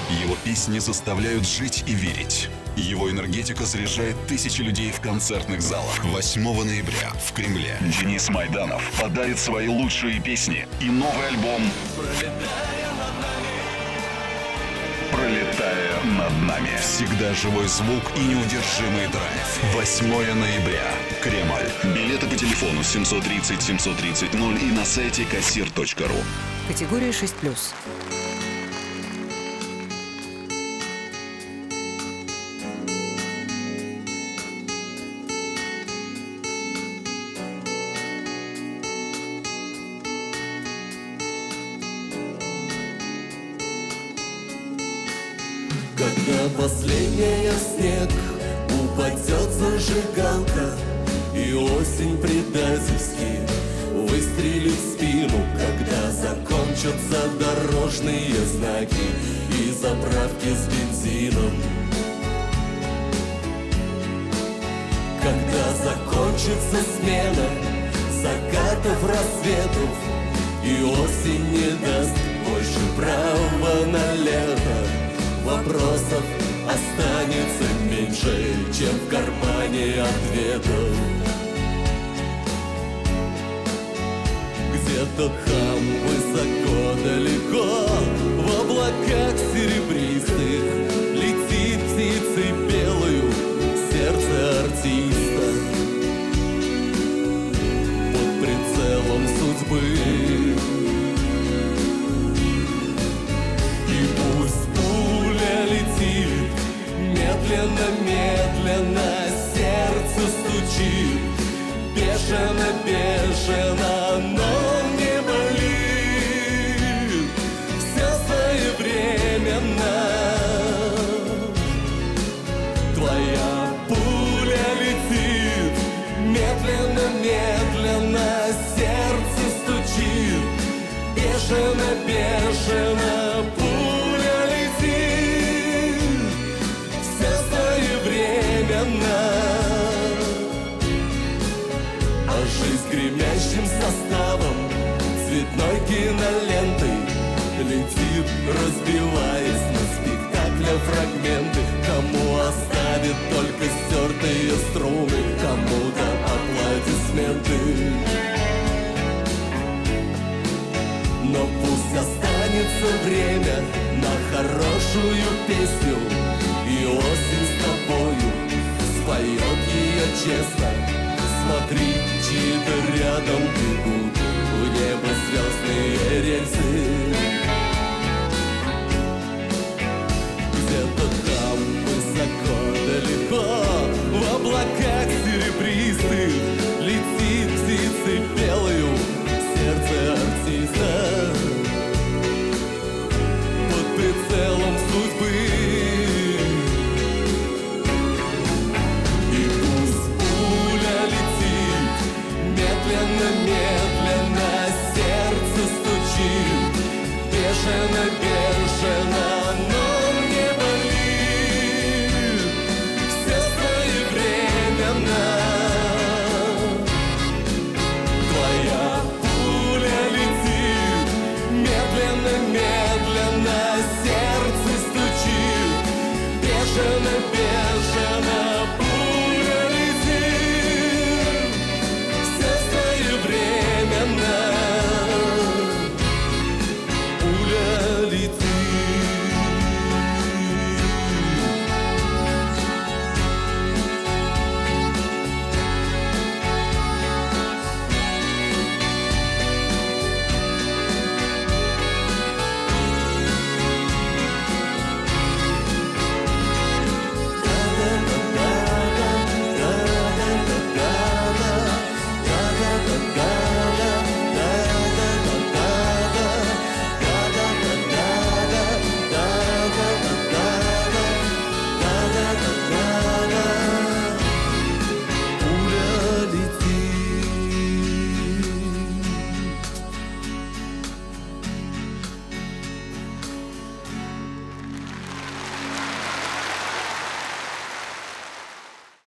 Его песни заставляют жить и верить. Его энергетика заряжает тысячи людей в концертных залах. 8 ноября в Кремле Денис Майданов подарит свои лучшие песни и новый альбом «Пролетая над нами». Всегда живой звук и неудержимый драйв. 8 ноября. Кремль. Билеты по телефону 730 730 0 и на сайте kassir.ru. Категория 6+. Когда последняя в снег упадет зажигалка, и осень предательски выстрелит в спину, когда закончатся дорожные знаки и заправки с бензином. Когда закончится смена закатов, рассветов, и осень не даст больше права на лето, вопросов останется меньше, чем в кармане ответов. Где-то там высоко далеко, в облаках серебристых, летит птицей белою сердце артиста. Под прицелом судьбы. И пусть пуля летит медленно, медленно, сердце стучит бешено, бешено, но не болит. Все своевременно. Твоя пуля летит медленно, медленно, сердце стучит бешено, бешено, пуля летит. Все своевременно. А жизнь гремящим составом, цветной кинолентой летит, разбиваясь на спектакля фрагменты. Кому оставит только стертые струны, кому-то аплодисменты. Но пусть останется время на хорошую песню, и осень с тобою споет ее честно. Смотри, чьи-то рядом бегут в небо звездные рельсы. Где-то там высоко далеко, в облаках серебристых, летит птицей белою сердце артиста. Под прицелом судьбы.